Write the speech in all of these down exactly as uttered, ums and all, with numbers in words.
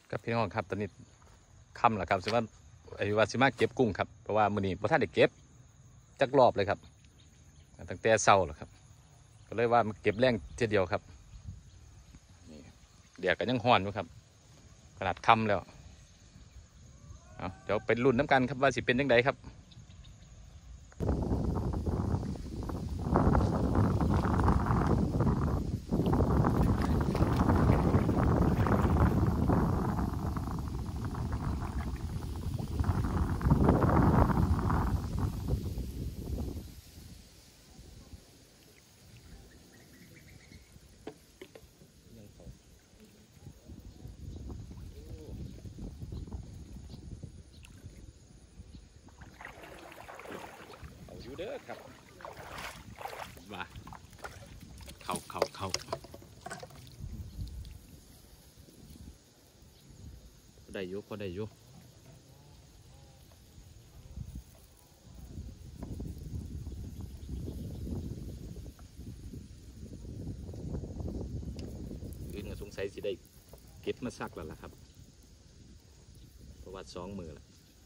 กับพี่น้องครับตอนนี้ค่ำแล้วครับสิว่าไอ้ว่าสิมาเก็บกุ้งครับเพราะว่ามื้อนี้บ่ทันได้เก็บจักรอบเลยครับตั้งแต่เช้าแล้วครับก็เลยว่ามาเก็บแรงเทีเดียวครับนี่เดี๋ยวก็ยังฮ้อนอยู่ครับขนาดค่ำแล้วเอาเดี๋ยวเป็นรุ่นน้ำกันครับว่าสิเป็นยังไงครับเด้อครับว่าเข้าเข้าเข้าได้อยู่พอได้อยู่อื่นก็สงสัยสิได้เก็บมาซักแล้วล่ะครับเพราะว่าสองมือละ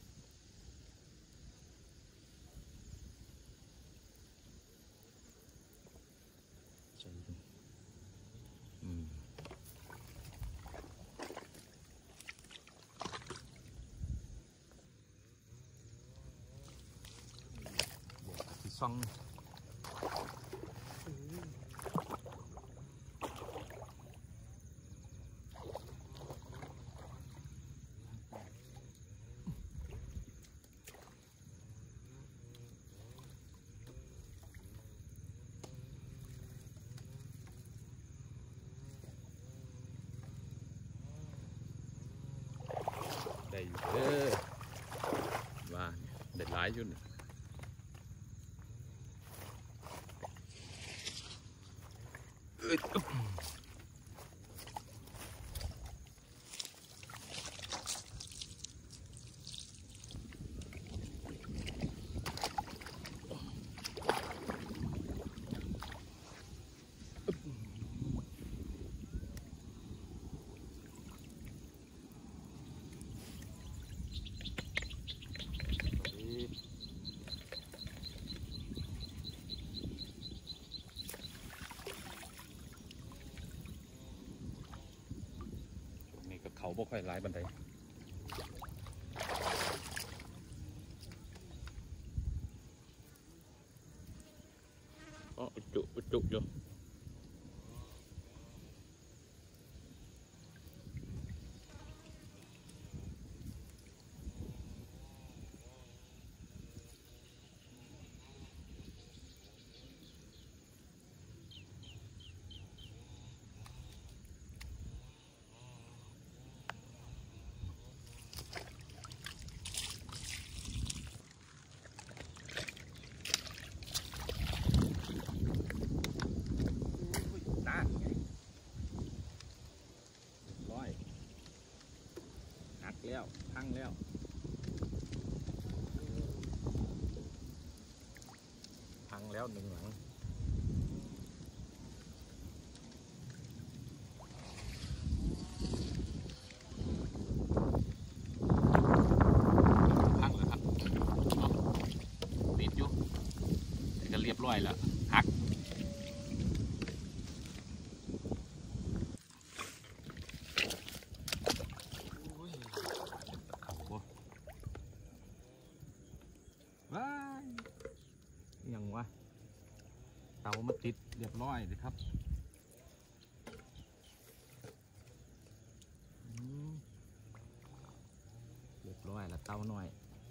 ซ่องได้อยู่เด้อว่าได้หลายอยู่นี่เขาบ่ค่อยหลายบันไดอ๋อจุจุอยู่แล้วพังแล้วพังแล้วหนึ่งหลังพังแล้วครับติดอยู่แต่ก็เรียบร้อยแล้วหักยังวะเตามาติดเรียบร้อยเลยครับเรียบร้อยแล้วเตาหน่อย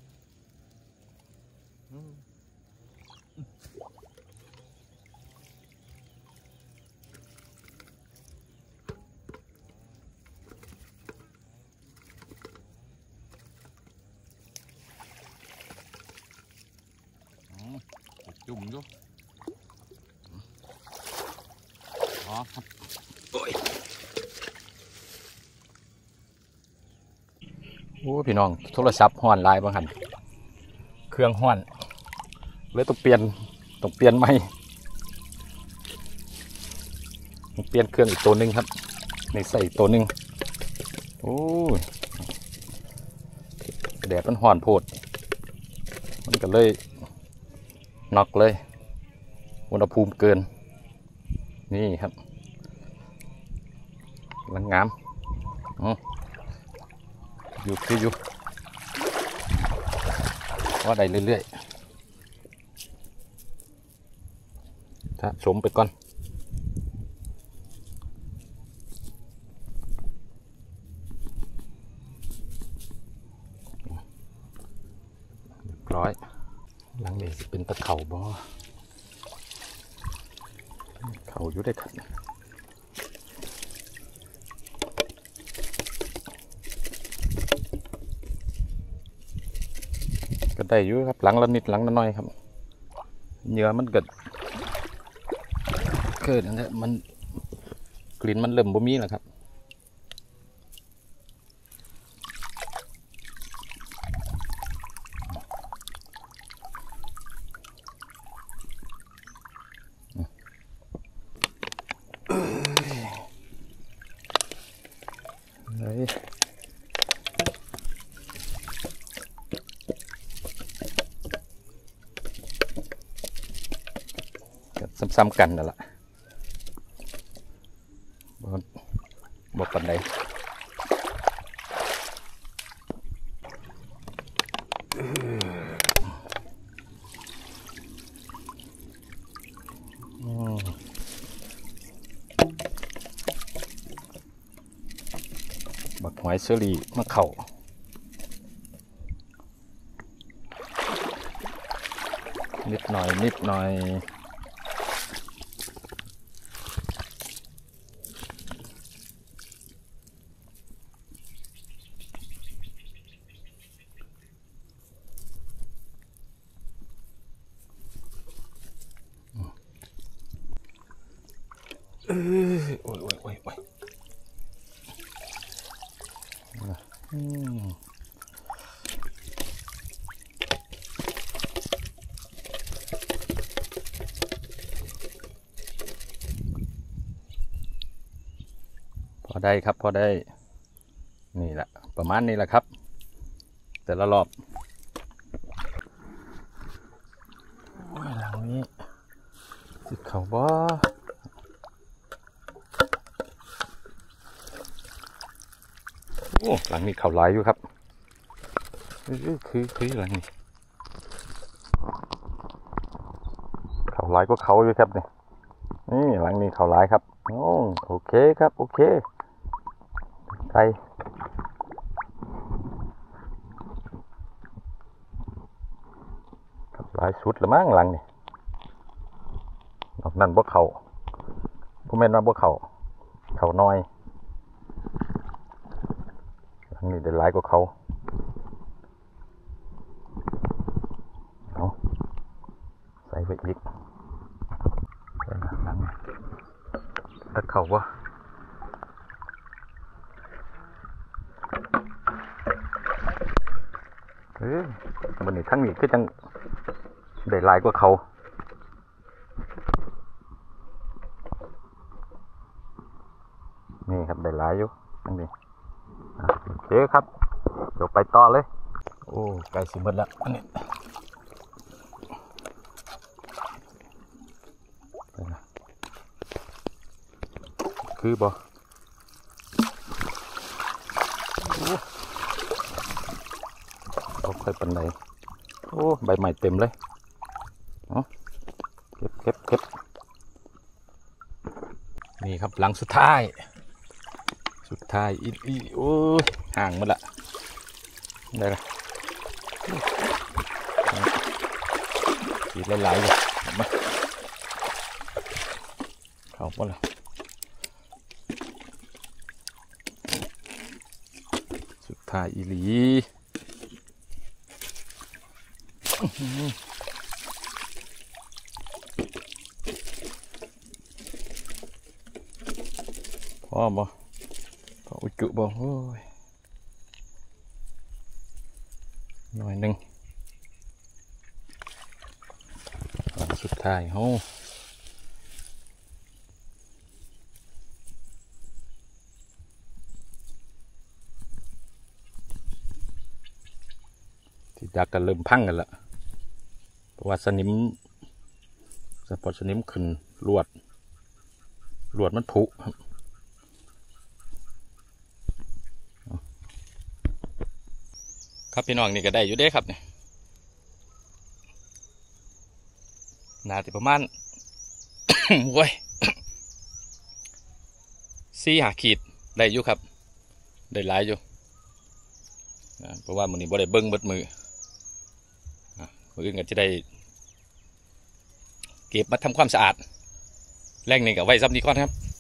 จุ่มดูอ๋อครับโอ้ยโอ้พี่น้องโทรศัพท์ห้อนลายบางหันเครื่องห้อนเลยต้องเปลี่ยนต้องเปลี่ยนใหม่ต้องเปลี่ยนเครื่องอีกตัวหนึ่งครับในใส่อีกตัวหนึ่งโอ้ยแดดมันห่อนโพดมันก็เลยน็อกเลยอุณหภูมิเกินนี่ครับลังงามอ๋ออยู่คืออยู่ว่าได้เรื่อยๆถ้าสมไปก่อนร้อยหลังนี้สิเป็นตะเข่าบ่เข่าอยู่ได้ครับก็ได้อยู่ครับหลังละนิดหลังละน้อยครับเนื้อมันเกิดเกิดนั่นแหละมันกลิ่นมันเริ่มบ่มีแล้วครับซ้ำๆกันนั่นแหละบอกกันได้บักหอยเชอรี่มะเข่านิดหน่อยนิดหน่อยเออโอ้ยโอ้ยโอ้ยโอ้ยอืมพอได้ครับพอได้นี่แหละประมาณนี้แหละครับแต่ละรอบหลังนี้สิเขาบ่โอ้หลังนี้เขาหลายอยู่ครับคือคือคือหลังนี้เขาหลายก็เขาอยู่ครับเนี่ยนี่หลังนี้เขาหลายครับโอ้โอเคครับโอเคใส่หลายสุดละมั้งหลังนี่นอกนั้นบ่เขาผู้แม่นว่าบ่เขาเขาน้อยหลังนี้ได้หลายกว่าเขาเอาใส่ไปอีกหลังถ้าเขาบ่เฮ้ยวันนี้ทั้งนี้ก็จังได้หลายกว่าเขานี่ครับได้หลายอยู่ทั้งนี้โอเคครับเดี๋ยวไปต่อเลยโอ้ไก่สิหมดแล้วอันนี้คือบ่โอ้ค่อยปันไหนโอ้ใบใหม่เต็มเลยเก็บเก็บเก็บนี่ครับหลังสุดท้ายสุดท้ายอีอีโอ้ห่างหมดละได้ละอีกหลายๆเลยมาเข้าหมดละสุดท้ายอีหลีพอบ่พออุจุบ่โอ้ยหน่อยหนึ่งสุดท้ายโอ้ที่ดักกันเริ่มพังกันละเพราะว่าสนิมสปอร์ตสนิมขึ้นลวดลวดมันผุครับครับพี่น้องนี่ก็ได้อยู่เด้ครับเนี่ยนาติประมาณ โว้ย สี่หาขีดได้อยู่ครับได้หลายอยู่เพราะว่ามือนี้บ่ได้เบิ้งเบิดมือมืออื่นก็จะได้เก็บมาทำความสะอาดแรงนี่กับไว้ซ้ำนี้ก่อนครับ